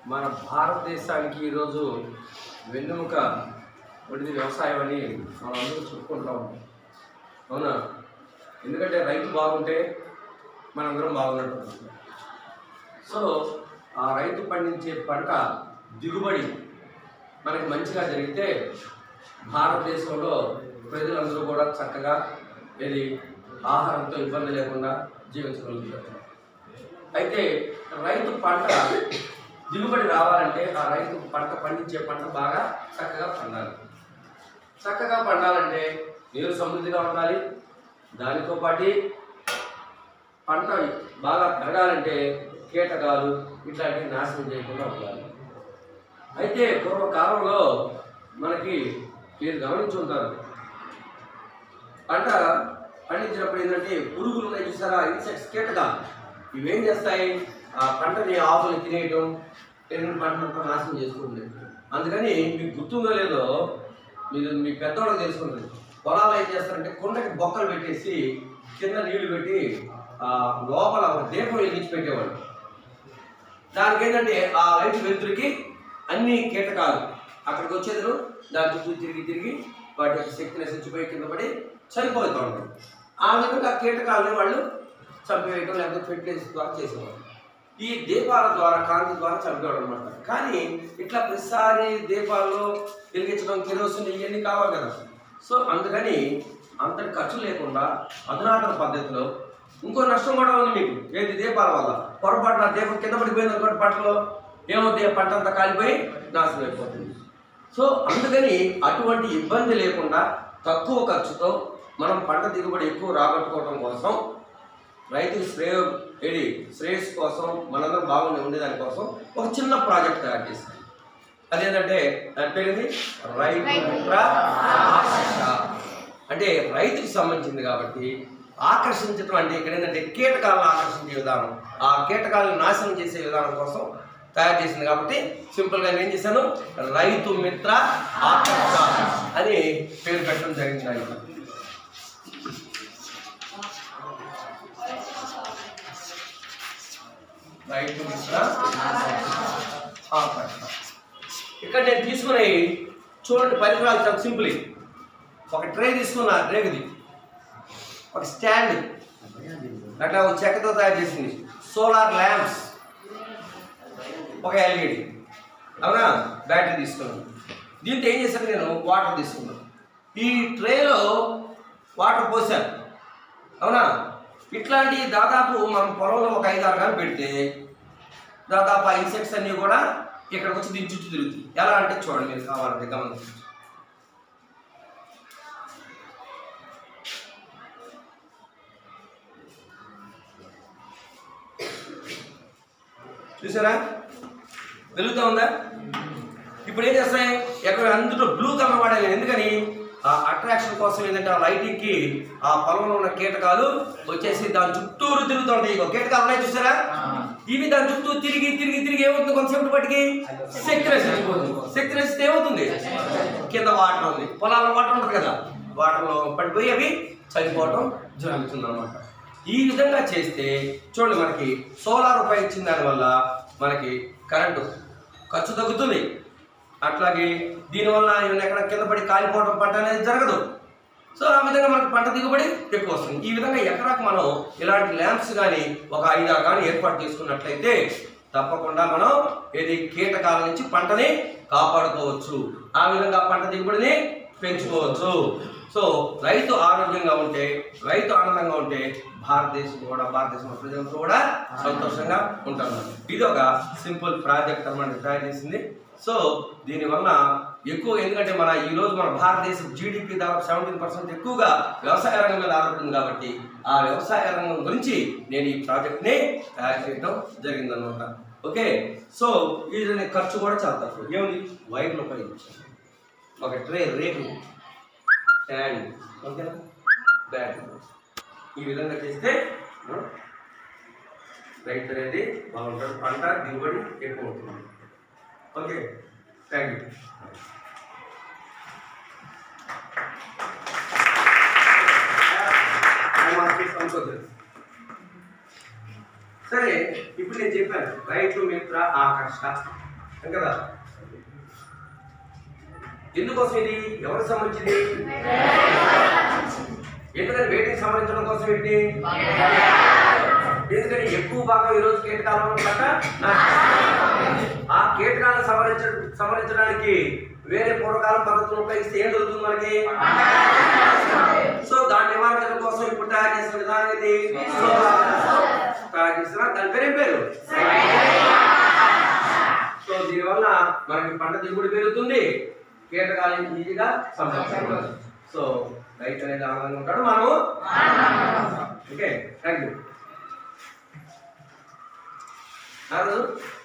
మన భారతదేశానికి ఈరోజు వెన్నెముక వంటిది వ్యవసాయం అని మనం అందరూ చెప్పుకుంటా ఉంటాం. అవునా? ఎందుకంటే రైతు బాగుంటే మనందరం బాగున్నట్టు. సో ఆ రైతు పండించే పంట దిగుబడి మనకి మంచిగా జరిగితే భారతదేశంలో ప్రజలందరూ కూడా చక్కగా ఆహారంతో ఇబ్బంది లేకుండా జీవించగలుగుతారు. అయితే రైతు పంట దిగుబడి రావాలంటే ఆ రైతు పంట పండించే పంట బాగా చక్కగా పండాలి. చక్కగా పండాలంటే నీరు సమృద్ధిగా ఉండాలి. దానితో పాటు పంట బాగా పెరగాలంటే కీటకాలు ఇట్లాంటివి నాశనం చేయకుండా ఉండాలి. అయితే పూర్వకాలంలో మనకి మీరు గమనించి ఉంటారు, పంట పండించినప్పుడు ఏంటంటే పురుగులు ఉన్నాయి చూసారా, ఇన్సెక్ట్స్, కీటకాలు. ఇవేం చేస్తాయి? ఆ పంటని ఆకులు తినేయటం, పంటనంతా నాశనం చేసుకుంటుంది. అందుకని మీకు గుర్తుందో లేదో, మీరు మీ పెద్దవాళ్ళకి తెలుసుకుంటుంది, పొలాలు ఏం చేస్తారంటే కుండకి బొక్కలు పెట్టేసి కింద నీళ్లు పెట్టి లోపల ఒక దీపం వెలిగించి పెట్టేవాడు. దానికి ఏంటంటే ఆ లైట్ వెలుతురికి అన్ని కీటకాలు అక్కడికి వచ్చేదరు దాని చుట్టూ తిరిగి వాటి యొక్క శక్తిని నశించిపోయి కింద పడి చనిపోతూ ఉంటారు. ఆ విధంగా కీటకాలని వాళ్ళు చంపివేయడం లేకపోతే ఫెర్టిలైజర్ ద్వారా చేసేవారు. ఈ దీపాల ద్వారా, కాంతి ద్వారా చంపేవాడు అనమాట. కానీ ఇట్లా ప్రతిసారి దీపాల్లో వెలిగించడం, కిరోసిన్ ఇవన్నీ కావాలి కదా. సో అందుకని అంతటి ఖర్చు లేకుండా అధునాతన పద్ధతిలో ఇంకో నష్టం కూడా ఉంది మీకు. ఏది? దీపాల వల్ల పొరపాటున దీపం కింద పడిపోయింది అనుకోండి, పంటలో ఏమవుతుంది? పంట అంతా కాలిపోయి నాశనం అయిపోతుంది. సో అందుకని అటువంటి ఇబ్బంది లేకుండా తక్కువ ఖర్చుతో మనం పంట దిగుబడి ఎక్కువ రాబట్టుకోవడం కోసం రైతు శ్రేయస్సు కోసం మనందరం బాగుండి ఉండేదానికోసం ఒక చిన్న ప్రాజెక్ట్ తయారు చేస్తాం. అదేంటంటే దాని పేరుది రైతు మిత్ర ఆకర్ష. అంటే రైతుకి సంబంధించింది కాబట్టి ఆకర్షించడం అంటే ఇక్కడ ఏంటంటే కీటకాలను ఆకర్షించే విధానం, ఆ కీటకాలను నాశనం చేసే విధానం కోసం తయారు చేసింది. కాబట్టి సింపుల్గా నేను ఏం చేశాను, రైతు మిత్ర ఆకర్ష అని పేరు పెట్టడం జరిగింది. రైతు మిత్ర ఆకర్ష. ఇక్కడ నేను తీసుకునే చూడండి పరికరాలు చాలా సింపుల్. ఒక ట్రే తీసుకున్నా, రేగుది, ఒక స్టాండ్, అట్లా ఒక చెక్కతో తయారు చేసింది, సోలార్ ల్యాంప్స్, ఒక ఎల్ఈడి, అవునా, బ్యాటరీ తీసుకున్నాను. దీంతో ఏం చేశాను, నేను వాటర్ తీసుకున్నాను. ఈ ట్రేలో వాటర్ పోసాను, అవునా. ఇట్లాంటి దాదాపు మనం పొలంలో ఒక 5-6 కానీ పెడితే దాదాపు ఆ ఇన్సెక్ట్స్ అన్నీ కూడా ఇక్కడికి వచ్చి దీని చుట్టూ తిరుగుతాయి. ఎలా అంటే చూడండి, మీరు కావాలంటే గమనించండి. చూసారా, వెలుగుతూ ఉందా? ఇప్పుడు ఏం చేస్తాయి, ఎక్కడ అందులో బ్లూ కలర్ వాడాలి. ఎందుకని? ఆ అట్రాక్షన్ కోసం ఏంటంటే ఆ లైటింగ్కి ఆ పొలంలో ఉన్న కీటకాలు వచ్చేసి దాని చుట్టూరు తిరుగుతూ ఉంటాయి. ఇగో కీటకాలు ఉన్నాయి చూసారా, ఇవి దాని చుట్టూ తిరిగి ఏమవుతుంది, కొంతసేపు బట్టికి శక్తి నశించిపోతుంది. శక్తి నశిస్తే ఏమవుతుంది, కింద వాటర్ ఉంది, పొలాల్లో వాటర్ ఉంటుంది కదా, వాటర్లో పడిపోయి అవి చనిపోవటం జరుగుతుంది అనమాట. ఈ విధంగా చేస్తే చూడండి, మనకి సోలార్ ఉపయోగించిన దానివల్ల మనకి కరెంటు ఖర్చు తగ్గుతుంది. అట్లాగే దీనివల్ల ఏమైనా ఎక్కడ కింద పడి కాలిపోవడం పంట అనేది జరగదు. సో ఆ విధంగా మనకు పంట దిగుబడి ఎక్కువ వస్తుంది. ఈ విధంగా ఎకరాకు మనం ఇలాంటి ల్యాంప్స్ కానీ ఒక 5-6 కానీ ఏర్పాటు చేసుకున్నట్లయితే తప్పకుండా మనం కీటకాల నుంచి పంటని కాపాడుకోవచ్చు. ఆ విధంగా పంట దిగుబడిని పెంచుకోవచ్చు. సో రైతు ఆరోగ్యంగా ఉంటే, రైతు ఆనందంగా ఉంటే భారతదేశంలో ప్రజలందరూ కూడా సంతోషంగా ఉంటారు. ఇది ఒక సింపుల్ ప్రాజెక్ట్ అన్నమాట తయారు చేసింది. సో దీనివల్ల ఎక్కువ, ఎందుకంటే ఈరోజు మన భారతదేశం జీడిపి దాదాపు 17% ఎక్కువగా వ్యవసాయ రంగం మీద ఆధారపడింది. కాబట్టి ఆ వ్యవసాయ రంగం గురించి నేను ఈ ప్రాజెక్ట్ని తయారు చేయడం జరిగిందనమాట. ఓకే, సో ఇది ఖర్చు కూడా చాలా తక్కువ. ఏముంది, వైర్లు ఉపయోగించాను, ఒక ట్రే, రేకు, స్టాండ్, ఓకేనా, బ్యాటరీ. ఈ విధంగా చేస్తే రైతు అనేది బాగుంటుంది, పంట దిగుబడి ఎక్కువ అవుతుంది. Okay, thank you. సరే, ఇప్పుడు నేను చెప్పాను రైతు మిత్ర ఆకర్ష. కదా. ఎందుకోసం ఇది ఎవరికి సంబంధించింది? ఎందుకని వేటికి సంబంధించడం కోసం ఏంటి? ఎందుకని ఎక్కువ భాగం ఈరోజు కీటకాలను పట్ల ఆ కీటకాలను సంహరించడానికి వేరే పూర్వకాలం పద్ధతులు ఉపయోగిస్తే ఏం దొరుకుతుంది మనకి? సో దాని నివారణ కోసం ఇప్పుడు తయారు చేసిన విధానం ఇది. తయారు చేసిన దాని పేరు ఏం పేరు? సో దీనివల్ల మనకి పంట దిగుబడి పెరుగుతుంది, కీటకాలు ఈజీగా సంహరించబడతాయి. సో రైతు అనేది ఆనందంగా ఉంటాడు, మనము. Okay, thank you.